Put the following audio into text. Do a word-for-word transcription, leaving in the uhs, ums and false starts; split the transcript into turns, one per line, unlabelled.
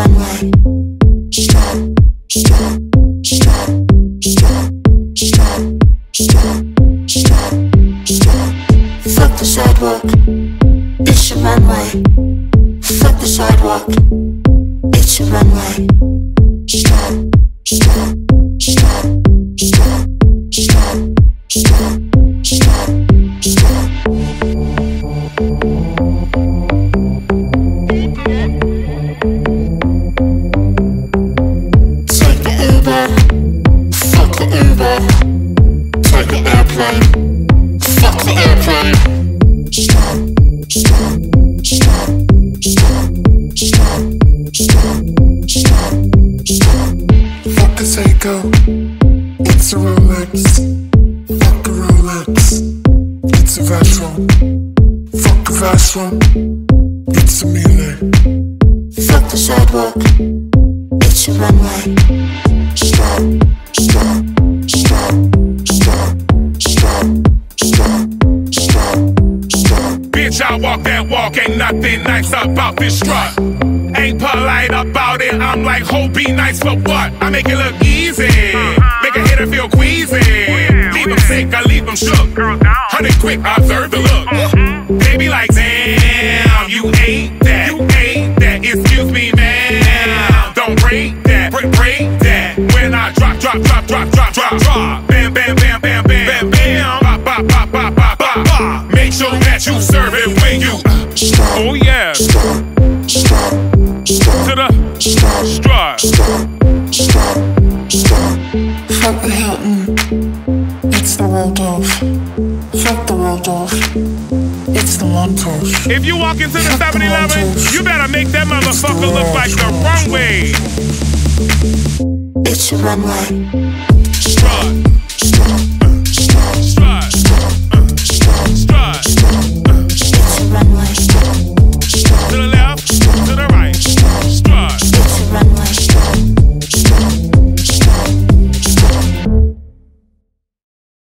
runway. Strut, strut, strut, strut, strut, strut, strut, strut. Fuck the sidewalk, it's your runway. Fuck the sidewalk, it's your runway. Strut, strut, strut, strut, strut, strut, strut, strut. Take the Uber, fuck the Uber. Take the airplane, fuck the airplane. Strut, strut, strut, strut, strut, strut, strut, strut.
Fuck a Seiko, it's a Rolex. Fuck a Rolex, it's a Vacheron. Fuck a Vacheron, it's a Miele.
Fuck the sidewalk, it's your runway. Strut, strut, strut, strut, strut, strut, strut, strut.
Bitch, I walk that walk, ain't nothing nice about this strut. Ain't polite about it, I'm like, ho, be nice for what? I make it look easy, make a hitter feel queasy. Leave them sick, I leave them shook. Honey quick, observe the look. They be like, damn, you ate that, you ate that. Excuse me, man, don't break that, break, break that. When I drop, drop, drop, drop, drop, drop, drop. Bam, bam, bam, bam, bam, bam, bam. Bop, bop, bop, bop, bop, bop, bop. Make sure that you serve it when you
Strut,
oh yeah,
strut, strut, strut,
to the
strut,
strut.
strut, strut, strut.
Fuck the Hilton, it's the Waldorf. Fuck the Waldorf, it's the Montauk.
If you walk into the seven eleven, you better make that motherfucker look like the runway.
It's your runway.
Strut.